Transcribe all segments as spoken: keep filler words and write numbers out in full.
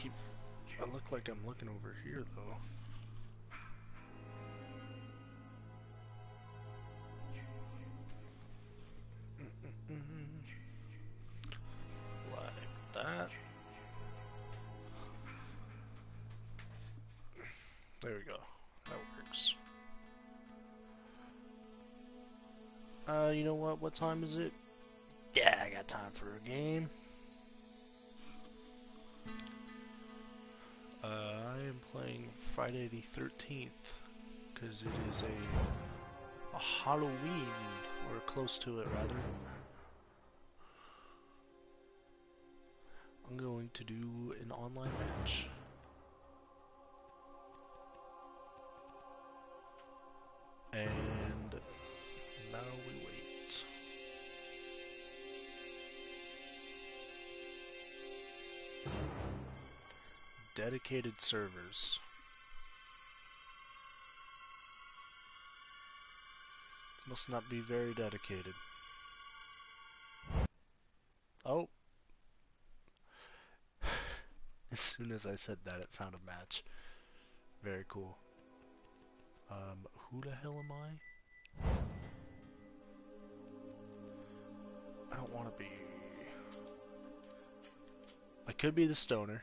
keep... I look like I'm looking over here, though. Mm-mm-mm. Like that. There we go. That works. Uh, you know what? What time is it? Yeah, I got time for a game. Uh, I am playing Friday the thirteenth because it is a, a Halloween, or close to it rather. I'm going to do an online match. And now we wait. Dedicated servers. Must not be very dedicated. Oh. As soon as I said that, it found a match. Very cool. Um, who the hell am I? I don't want to be... I could be the stoner.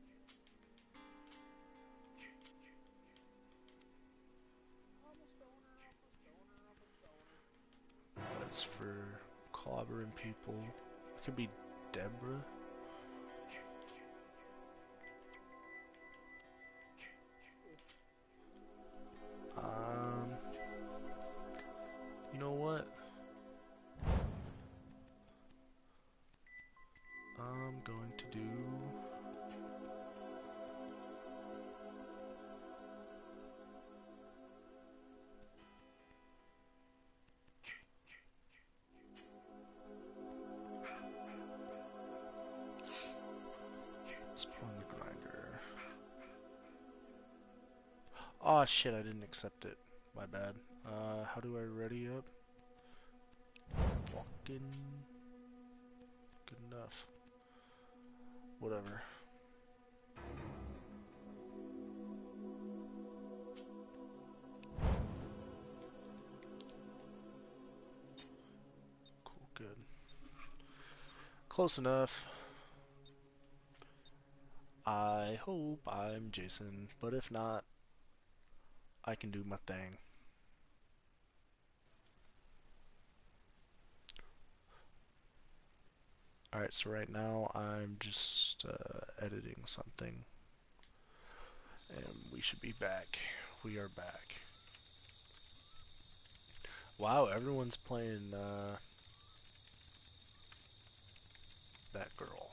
That's for clobbering people. I could be Deborah. Um, you know what? I'm going to do... Let's put on the grinder. Oh shit, I didn't accept it. My bad. Uh, how do I ready up? Walking. Good enough. Whatever. Cool, good. Close enough. I hope I'm Jason, but if not, I can do my thing. Alright, so right now I'm just uh, editing something. And we should be back. We are back. Wow, everyone's playing uh, that girl.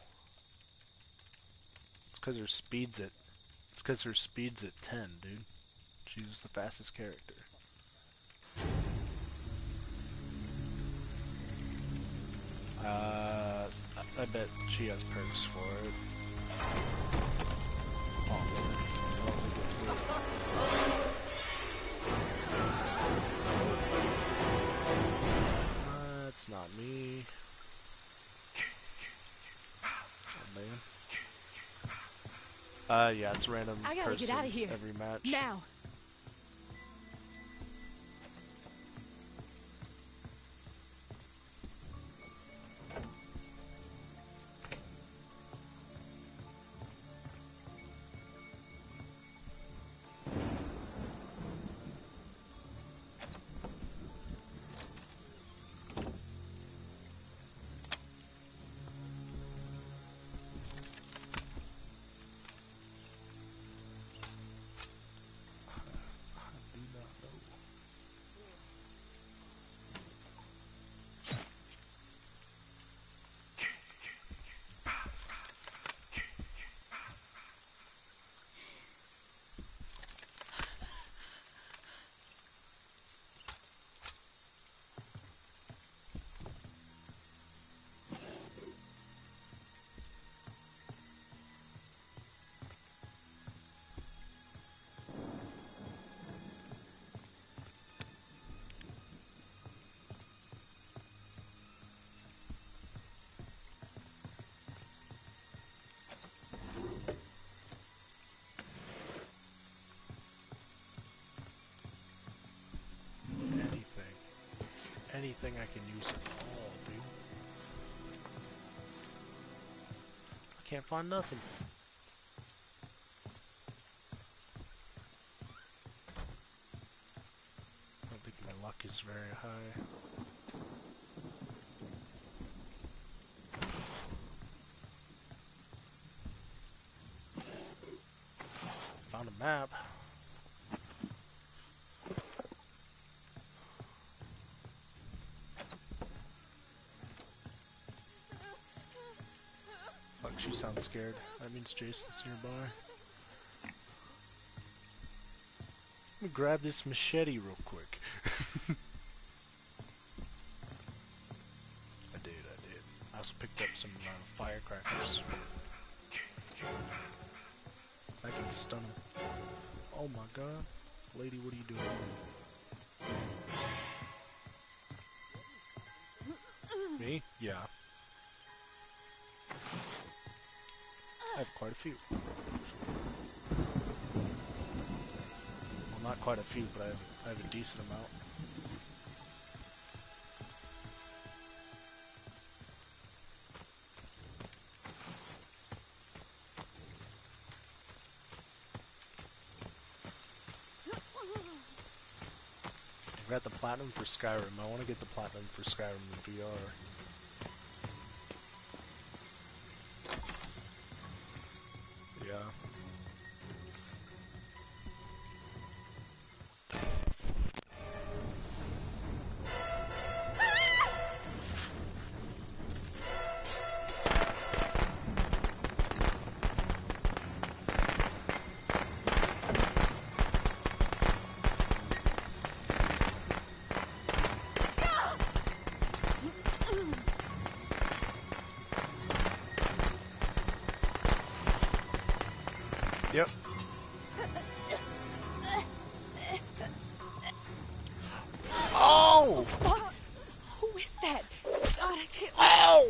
It's because her speed's at it's because her speed's at ten, dude. She's the fastest character. Uh, I bet she has perks for it. Oh, really? I don't think it's good. That's not me. Oh, man. Uh, yeah, it's random I gotta person get out of here. every match. Now. anything I can use at all, dude. I can't find nothing. I don't think my luck is very high. Found a map. Fuck, she sounds scared. That means Jason's nearby. Let me grab this machete real quick. I did, I did. I also picked up some uh, firecrackers. I can stun him. Oh my god. Lady, what are you doing? Me? Yeah. I have quite a few. Well, not quite a few, but I have, I have a decent amount. I got the platinum for Skyrim. I want to get the platinum for Skyrim in V R. Yeah. Yep. Oh! Who is that? God, I can't. Oh!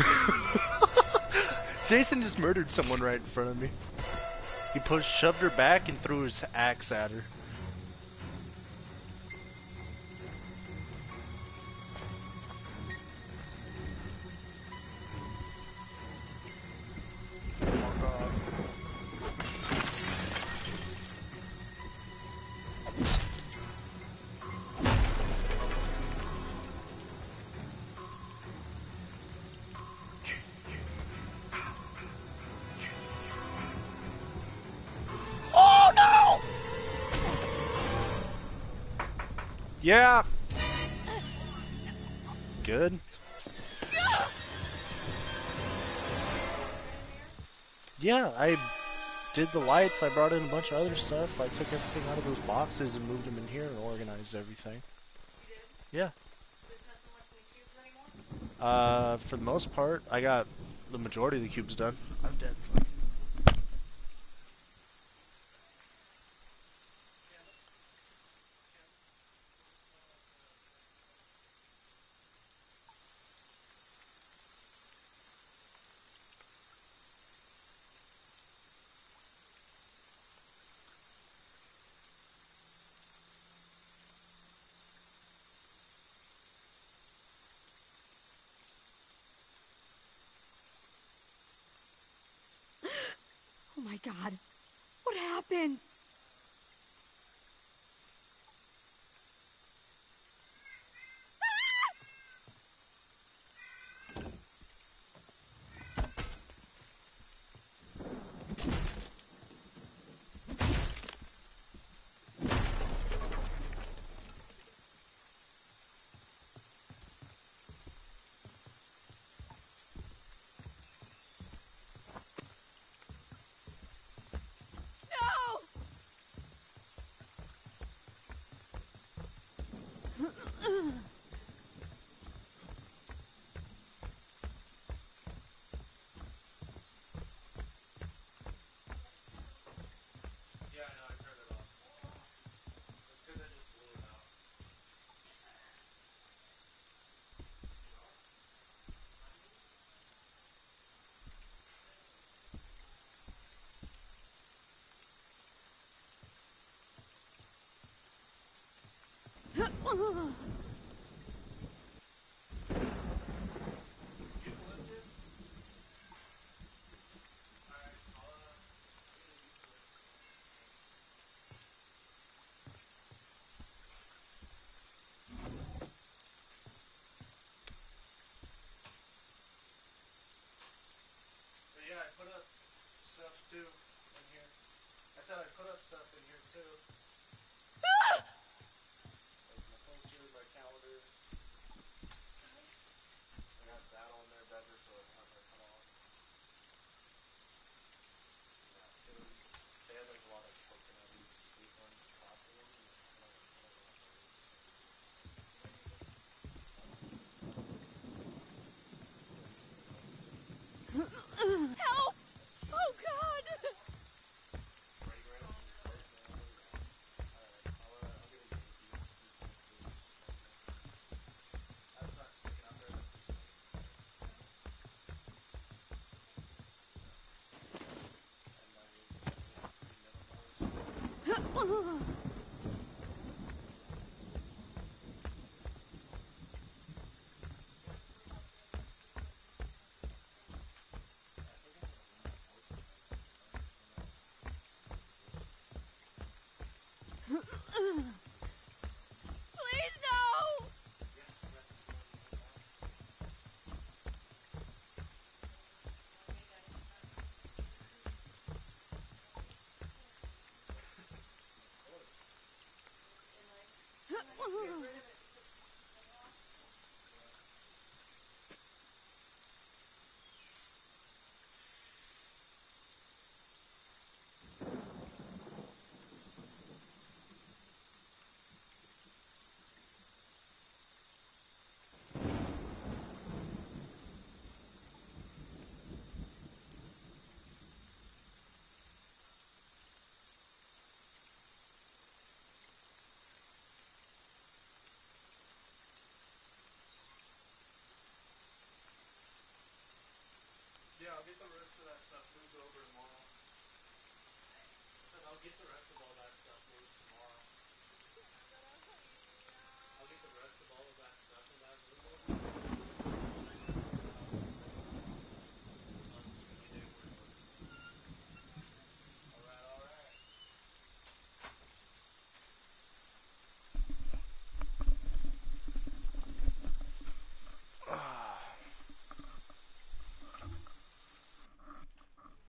Jason just murdered someone right in front of me. He pushed, shoved her back, and threw his axe at her. Yeah. Good. Yeah, I did the lights. I brought in a bunch of other stuff. I took everything out of those boxes and moved them in here and organized everything. You did? Yeah. There's nothing left in the cubes anymore? Uh, for the most part, I got the majority of the cubes done. I'm dead. So. Oh my God. What happened? Yeah, I know, I turned it off. That's because I just blew it out. said I put up stuff in here too. Ah! Like my poster, my calendar. I got that on there better so it's not gonna come off. Yeah, it was. They had like a lot of coconutty sweet ones, chocolate ones. And I don't, I don't know what that is. Help! Oh God! Please no! Yeah, I'll get the rest of that stuff moved over tomorrow. I said I'll get the rest of all that.